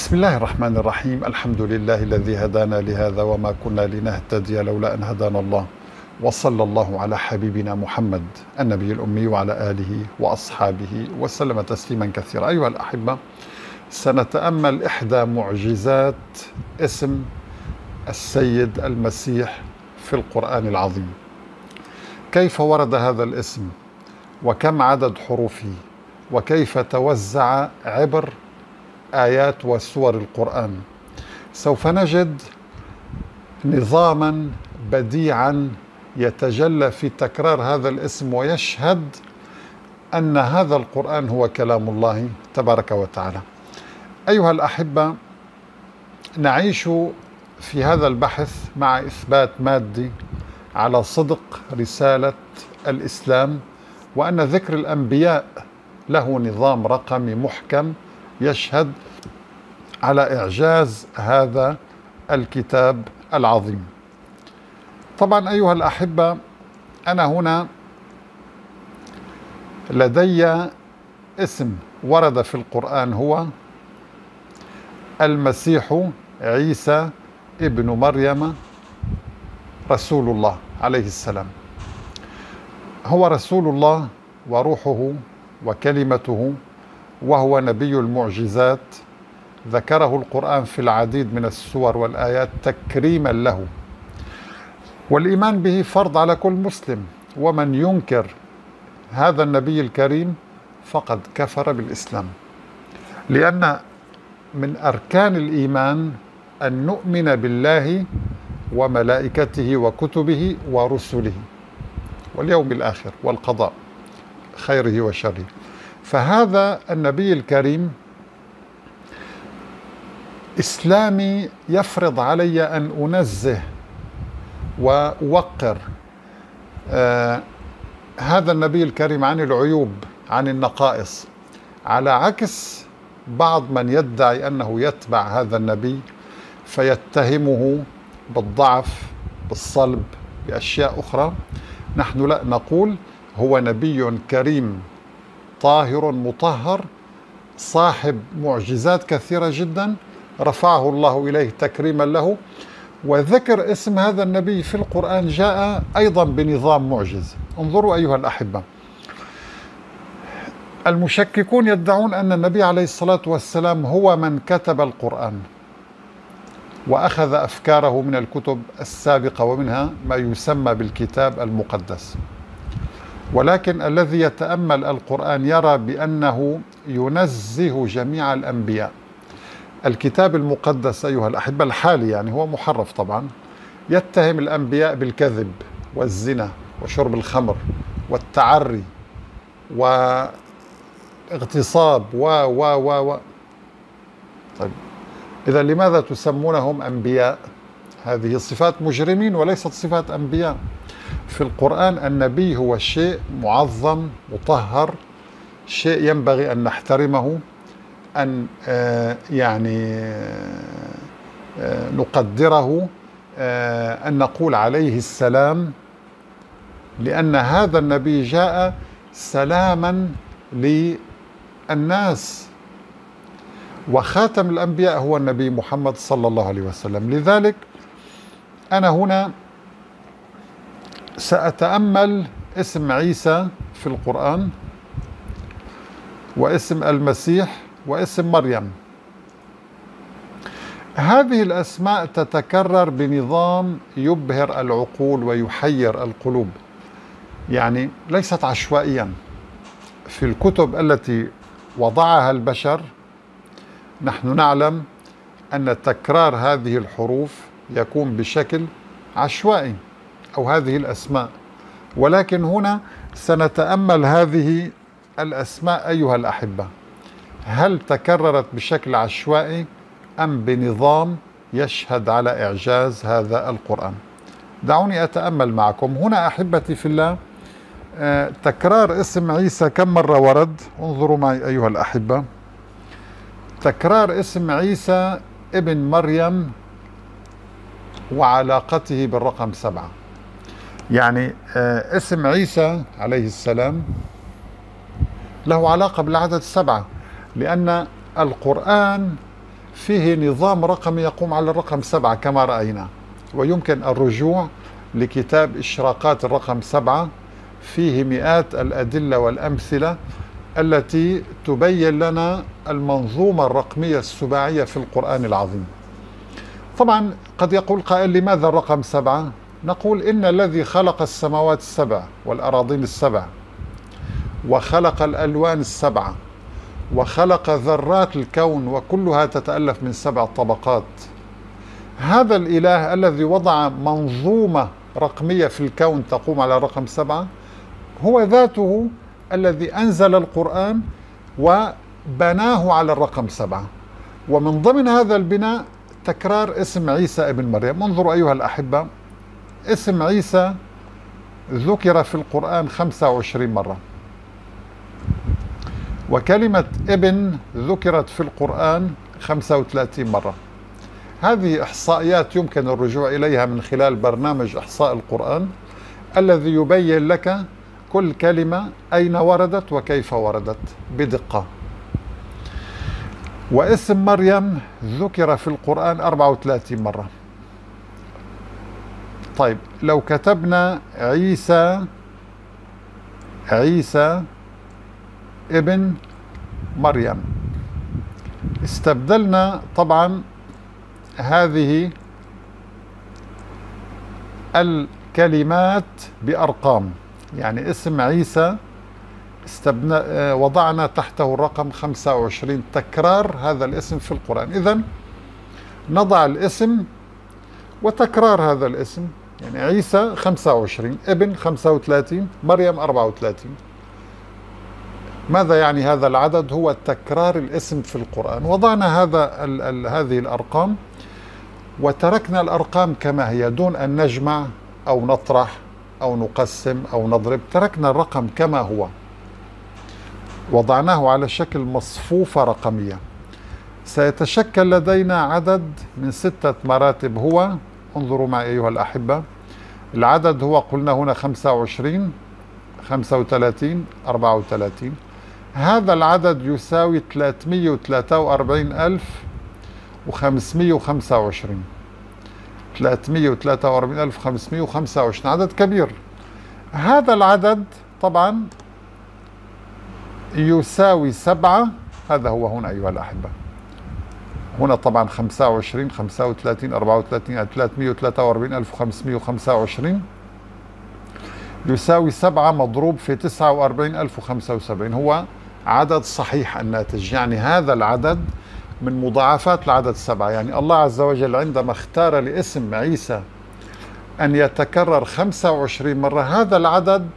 بسم الله الرحمن الرحيم. الحمد لله الذي هدانا لهذا وما كنا لنهتدي لولا أن هدانا الله، وصلى الله على حبيبنا محمد النبي الأمي وعلى آله وأصحابه وسلم تسليما كثيرا. أيها الأحبة، سنتأمل إحدى معجزات اسم السيد المسيح في القرآن العظيم. كيف ورد هذا الاسم، وكم عدد حروفه، وكيف توزع عبر آيات وسور القرآن. سوف نجد نظاما بديعا يتجلى في تكرار هذا الاسم ويشهد أن هذا القرآن هو كلام الله تبارك وتعالى. أيها الأحبة، نعيش في هذا البحث مع إثبات مادي على صدق رسالة الإسلام، وأن ذكر الأنبياء له نظام رقمي محكم يشهد على إعجاز هذا الكتاب العظيم. طبعا أيها الأحبة، أنا هنا لدي اسم ورد في القرآن هو المسيح عيسى ابن مريم رسول الله عليه السلام. هو رسول الله وروحه وكلمته، وهو نبي المعجزات. ذكره القرآن في العديد من السور والآيات تكريما له، والإيمان به فرض على كل مسلم، ومن ينكر هذا النبي الكريم فقد كفر بالإسلام، لأن من أركان الإيمان أن نؤمن بالله وملائكته وكتبه ورسله واليوم الآخر والقضاء خيره وشره. فهذا النبي الكريم إسلامي يفرض علي أن أنزه وأوقر هذا النبي الكريم عن العيوب، عن النقائص، على عكس بعض من يدعي أنه يتبع هذا النبي فيتهمه بالضعف، بالصلب، بأشياء أخرى. نحن لا، نقول هو نبي كريم طاهر مطهر صاحب معجزات كثيرة جدا رفعه الله إليه تكريما له. وذكر اسم هذا النبي في القرآن جاء أيضا بنظام معجز. انظروا أيها الأحبة، المشككون يدعون أن النبي عليه الصلاة والسلام هو من كتب القرآن وأخذ أفكاره من الكتب السابقة، ومنها ما يسمى بالكتاب المقدس. ولكن الذي يتأمل القرآن يرى بأنه ينزه جميع الأنبياء. الكتاب المقدس أيها الأحبة الحالي، يعني هو محرف طبعا، يتهم الأنبياء بالكذب والزنا وشرب الخمر والتعري واغتصاب و طيب، إذا لماذا تسمونهم أنبياء؟ هذه صفات مجرمين وليست صفات أنبياء. في القرآن النبي هو شيء معظم مطهر، شيء ينبغي أن نحترمه، أن نقدره، أن نقول عليه السلام، لأن هذا النبي جاء سلاما للناس، وخاتم الأنبياء هو النبي محمد صلى الله عليه وسلم. لذلك أنا هنا سأتأمل اسم عيسى في القرآن، واسم المسيح، واسم مريم. هذه الأسماء تتكرر بنظام يبهر العقول ويحير القلوب، يعني ليست عشوائيا. في الكتب التي وضعها البشر نحن نعلم أن تكرار هذه الحروف يكون بشكل عشوائي، أو هذه الأسماء. ولكن هنا سنتأمل هذه الأسماء أيها الأحبة، هل تكررت بشكل عشوائي أم بنظام يشهد على إعجاز هذا القرآن؟ دعوني أتأمل معكم هنا أحبتي في الله. تكرار اسم عيسى كم مرة ورد؟ انظروا معي أيها الأحبة. تكرار اسم عيسى ابن مريم وعلاقته بالرقم 7، يعني اسم عيسى عليه السلام له علاقة بالعدد 7، لأن القرآن فيه نظام رقمي يقوم على الرقم 7 كما رأينا، ويمكن الرجوع لكتاب إشراقات الرقم 7، فيه مئات الأدلة والأمثلة التي تبين لنا المنظومة الرقمية السباعية في القرآن العظيم. طبعا قد يقول قائل: لماذا الرقم 7؟ نقول: إن الذي خلق السماوات السبع والأراضين السبع، وخلق الألوان السبعة، وخلق ذرات الكون وكلها تتألف من 7 طبقات، هذا الإله الذي وضع منظومة رقمية في الكون تقوم على رقم 7، هو ذاته الذي أنزل القرآن وبناه على الرقم 7. ومن ضمن هذا البناء تكرار اسم عيسى ابن مريم. انظروا أيها الأحبة، اسم عيسى ذكر في القرآن 25 مرة، وكلمة ابن ذكرت في القرآن 35 مرة. هذه إحصائيات يمكن الرجوع إليها من خلال برنامج إحصاء القرآن الذي يبين لك كل كلمة أين وردت وكيف وردت بدقة. واسم مريم ذكر في القرآن 34 مرة. طيب لو كتبنا عيسى ابن مريم، استبدلنا طبعا هذه الكلمات بأرقام، يعني اسم عيسى وضعنا تحته الرقم 25 تكرار هذا الاسم في القرآن. إذن نضع الاسم وتكرار هذا الاسم، يعني عيسى 25، ابن 35، مريم 34. ماذا يعني هذا العدد؟ هو تكرار الاسم في القرآن. وضعنا هذه الأرقام وتركنا الأرقام كما هي دون أن نجمع أو نطرح أو نقسم أو نضرب، تركنا الرقم كما هو، وضعناه على شكل مصفوفة رقمية. سيتشكل لدينا عدد من 6 مراتب. هو، انظروا معي أيها الأحبة، العدد هو قلنا هنا 25، 35، 34. هذا العدد يساوي 343,525. 343,525 عدد كبير. هذا العدد طبعا يساوي 7. هذا هو هنا أيها الأحبة، هنا طبعا 25، 35، 34، 343,525 يساوي 7 مضروب في 49,075. هو عدد صحيح الناتج، يعني هذا العدد من مضاعفات العدد 7. يعني الله عز وجل عندما اختار لاسم عيسى أن يتكرر 25 مرة، هذا العدد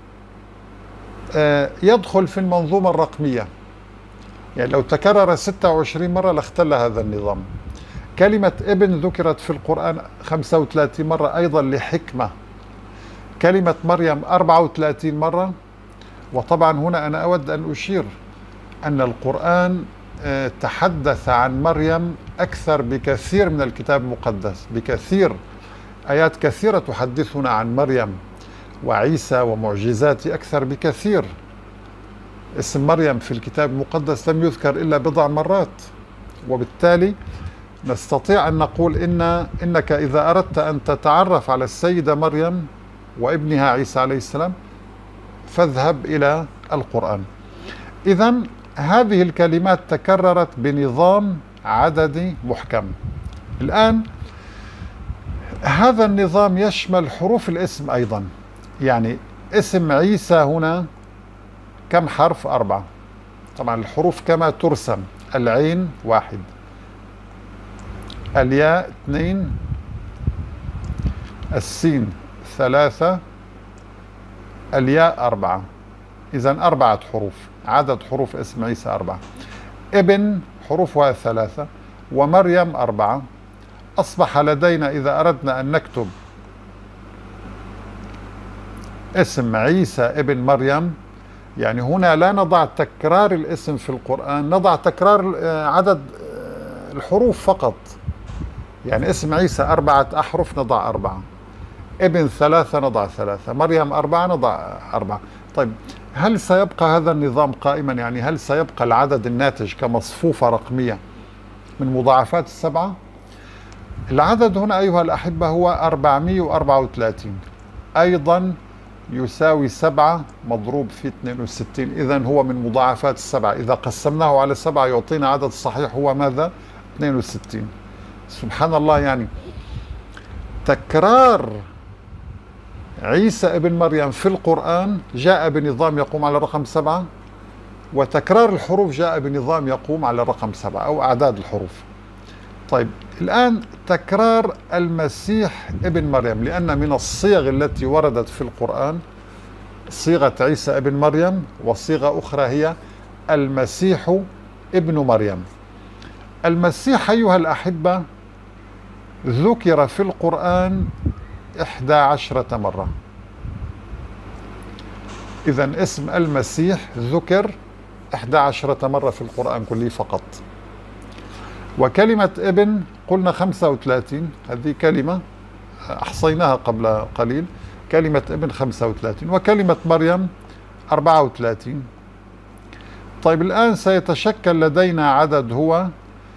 يدخل في المنظومة الرقمية. يعني لو تكرر 26 مرة لاختل هذا النظام. كلمة ابن ذكرت في القرآن 35 مرة أيضا لحكمة. كلمة مريم 34 مرة. وطبعا هنا أنا أود أن أشير أن القرآن تحدث عن مريم أكثر بكثير من الكتاب المقدس، بكثير. آيات كثيرة تحدثنا عن مريم وعيسى ومعجزاته أكثر بكثير. اسم مريم في الكتاب المقدس لم يذكر إلا بضع مرات، وبالتالي نستطيع أن نقول إنك إذا أردت أن تتعرف على السيدة مريم وابنها عيسى عليه السلام فاذهب إلى القرآن. إذن هذه الكلمات تكررت بنظام عددي محكم. الآن هذا النظام يشمل حروف الاسم أيضا. يعني اسم عيسى هنا كم حرف؟ 4. طبعا الحروف كما ترسم: العين 1، الياء 2، السين 3، الياء 4. إذن 4 حروف. عدد حروف اسم عيسى 4. ابن حروفها 3، ومريم 4. أصبح لدينا إذا أردنا أن نكتب اسم عيسى ابن مريم، يعني هنا لا نضع تكرار الاسم في القرآن، نضع تكرار عدد الحروف فقط. يعني اسم عيسى 4 أحرف نضع 4، ابن 3 نضع 3، مريم 4 نضع 4. طيب هل سيبقى هذا النظام قائما؟ يعني هل سيبقى العدد الناتج كمصفوفة رقمية من مضاعفات السبعة. العدد هنا أيها الأحبة هو 434، أيضا يساوي 7 مضروب في 62، إذن هو من مضاعفات السبعة. إذا قسمناه على 7 يعطينا عدد صحيح هو ماذا؟ 62. سبحان الله، يعني تكرار عيسى ابن مريم في القرآن جاء بنظام يقوم على الرقم 7، وتكرار الحروف جاء بنظام يقوم على الرقم 7 أو أعداد الحروف. طيب الآن تكرار المسيح ابن مريم، لأن من الصيغ التي وردت في القرآن صيغة عيسى ابن مريم، وصيغة أخرى هي المسيح ابن مريم. المسيح أيها الأحبة ذكر في القرآن 11 مرة، إذن اسم المسيح ذكر 11 مرة في القرآن كله فقط. وكلمة ابن قلنا 35، هذه كلمة أحصيناها قبل قليل، كلمة ابن 35، وكلمة مريم 34. طيب الآن سيتشكل لدينا عدد هو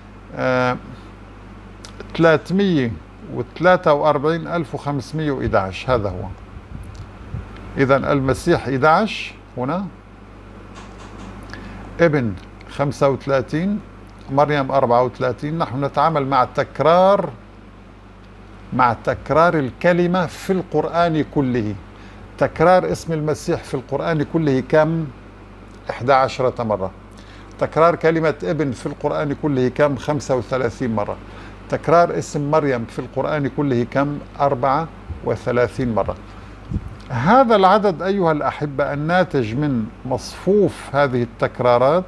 343,511، هذا هو. إذن المسيح 11 هنا، ابن 35، مريم 34. نحن نتعامل مع تكرار الكلمة في القرآن كله. تكرار اسم المسيح في القرآن كله كم؟ 11 مرة. تكرار كلمة ابن في القرآن كله كم؟ 35 مرة. تكرار اسم مريم في القرآن كله كم؟ 34 مرة. هذا العدد أيها الأحبة الناتج من مصفوف هذه التكرارات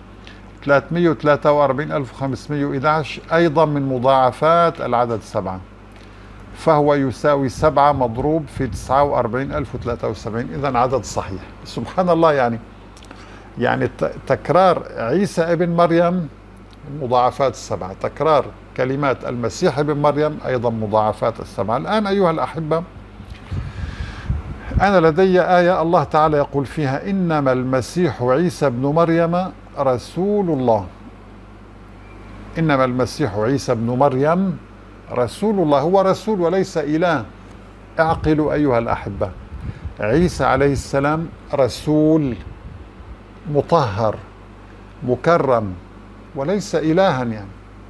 343,511 أيضا من مضاعفات العدد 7، فهو يساوي 7 مضروب في 49,073، إذن عدد صحيح. سبحان الله، يعني تكرار عيسى ابن مريم مضاعفات 7، تكرار كلمات المسيح ابن مريم أيضا مضاعفات 7. الآن أيها الأحبة أنا لدي آية الله تعالى يقول فيها: إنما المسيح عيسى ابن مريم رسول الله. إنما المسيح عيسى ابن مريم رسول الله، هو رسول وليس إله. اعقلوا أيها الأحبة، عيسى عليه السلام رسول مطهر مكرم وليس إلها. يعني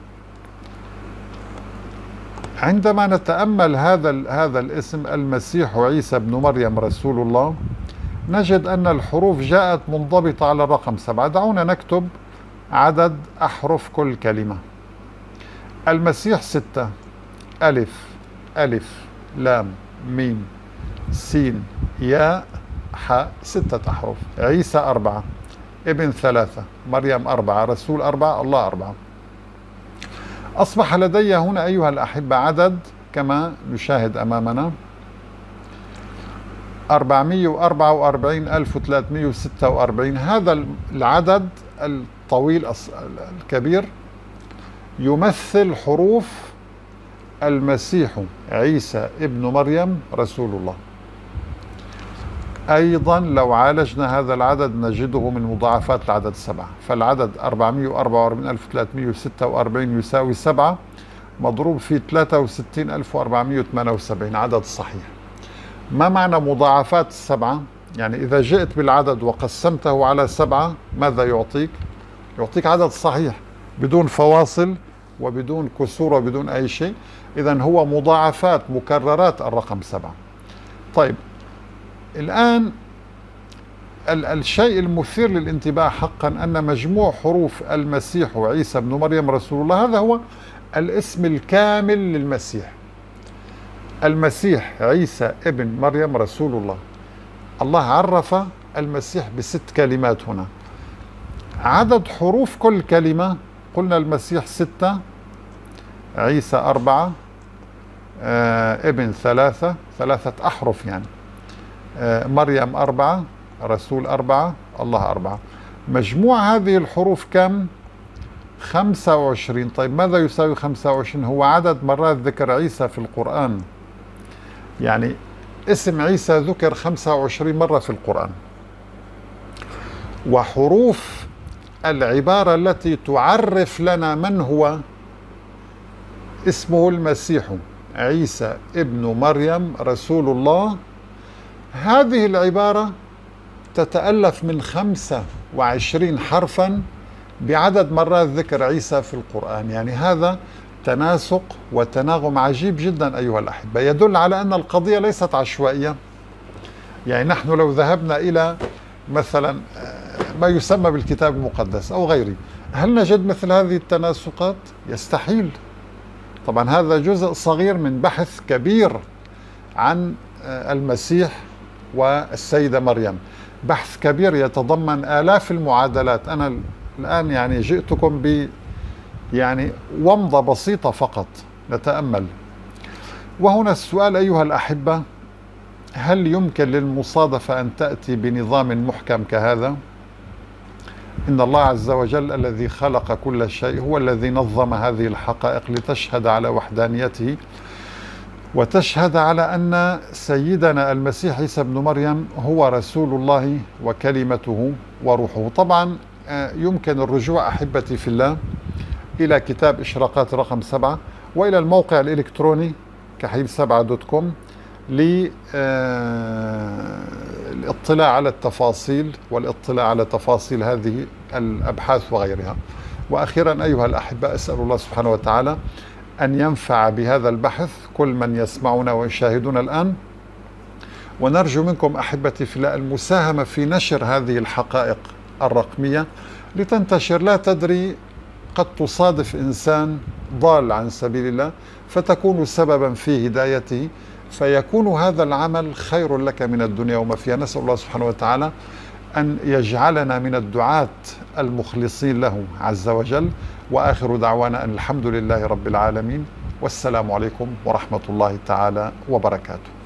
عندما نتأمل هذا الاسم المسيح عيسى ابن مريم رسول الله، نجد أن الحروف جاءت منضبطة على الرقم 7. دعونا نكتب عدد أحرف كل كلمة. المسيح 6، ألف ألف لام ميم سين ياء حاء، 6 أحرف. عيسى 4، ابن 3، مريم 4، رسول 4، الله 4. أصبح لدي هنا أيها الأحبة عدد كما نشاهد أمامنا 444,346. هذا العدد الطويل الكبير يمثل حروف المسيح عيسى ابن مريم رسول الله. أيضا لو عالجنا هذا العدد نجده من مضاعفات العدد 7، فالعدد 444,346 يساوي 7 مضروب في 63,478، عدد صحيح. ما معنى مضاعفات 7؟ يعني إذا جئت بالعدد وقسمته على 7 ماذا يعطيك؟ يعطيك عدد صحيح بدون فواصل وبدون كسور وبدون أي شيء. إذن هو مضاعفات مكررات الرقم 7. طيب الآن الشيء المثير للانتباه حقا أن مجموع حروف المسيح وعيسى ابن مريم رسول الله هذا هو الاسم الكامل للمسيح. المسيح عيسى ابن مريم رسول الله. الله عرف المسيح ب6 كلمات هنا. عدد حروف كل كلمة قلنا المسيح 6، عيسى 4، ابن 3 أحرف يعني، مريم 4، رسول 4، الله 4. مجموع هذه الحروف كم؟ 25. طيب ماذا يساوي 25؟ هو عدد مرات ذكر عيسى في القرآن. يعني اسم عيسى ذكر 25 مرة في القرآن، وحروف العبارة التي تعرف لنا من هو اسمه المسيح عيسى ابن مريم رسول الله. هذه العبارة تتألف من 25 حرفا بعدد مرات ذكر عيسى في القرآن. يعني هذا تناسق وتناغم عجيب جدا أيها الأحبة، يدل على أن القضية ليست عشوائية. يعني نحن لو ذهبنا إلى مثلا ما يسمى بالكتاب المقدس أو غيره، هل نجد مثل هذه التناسقات؟ يستحيل. طبعا هذا جزء صغير من بحث كبير عن المسيح والسيدة مريم، بحث كبير يتضمن آلاف المعادلات. أنا الآن يعني جئتكم ب يعني ومضة بسيطة فقط نتأمل. وهنا السؤال أيها الأحبة، هل يمكن للمصادفة أن تأتي بنظام محكم كهذا؟ إن الله عز وجل الذي خلق كل شيء هو الذي نظم هذه الحقائق لتشهد على وحدانيته وتشهد على أن سيدنا المسيح عيسى ابن مريم هو رسول الله وكلمته وروحه. طبعا يمكن الرجوع أحبتي في الله إلى كتاب إشراقات رقم 7 وإلى الموقع الإلكتروني كحيل7.com للاطلاع على التفاصيل والاطلاع على تفاصيل هذه الأبحاث وغيرها. وأخيرا أيها الأحبة، أسأل الله سبحانه وتعالى أن ينفع بهذا البحث كل من يسمعنا ويشاهدنا الآن، ونرجو منكم أحبتي في الله المساهمة في نشر هذه الحقائق الرقمية لتنتشر. لا تدري، قد تصادف إنسان ضال عن سبيل الله فتكون سببا في هدايته، فيكون هذا العمل خير لك من الدنيا وما فيها. نسأل الله سبحانه وتعالى أن يجعلنا من الدعاة المخلصين له عز وجل. وآخر دعوانا أن الحمد لله رب العالمين، والسلام عليكم ورحمة الله تعالى وبركاته.